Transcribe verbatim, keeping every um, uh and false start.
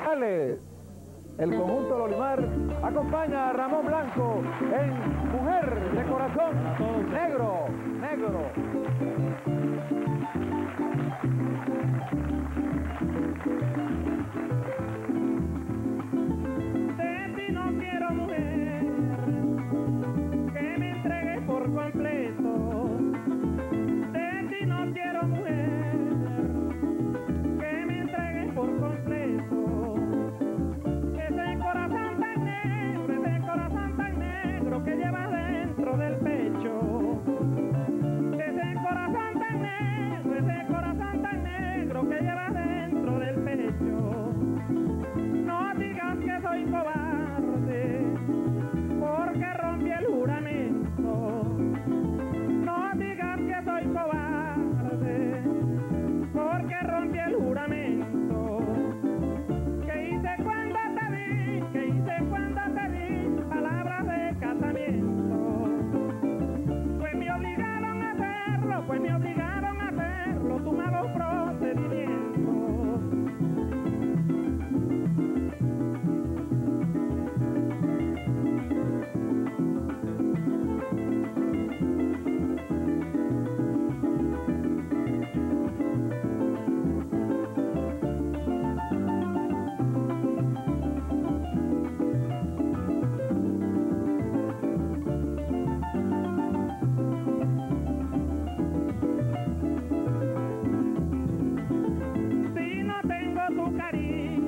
Dale. El conjunto de Olimar acompaña a Ramón Blanco en Mujer de Corazón Negro, Negro. De ti no quiero, mujer, que me entregues por completo. De ti no quiero, mujer, que me entregues por completo. Que llevas dentro del pecho, ese corazón tan negro, ese corazón tan negro que llevas dentro del pecho. No digas que soy cobarde, porque rompí el juramento. No digas que soy cobarde, porque rompí el juramento. Que hice cuando te vi, que hice cuando te vi, palabras de casamiento. Pues me obligaron a hacerlo, pues me obligaron a hacerlo, tu malo procedimiento. Si no tengo tu cariño,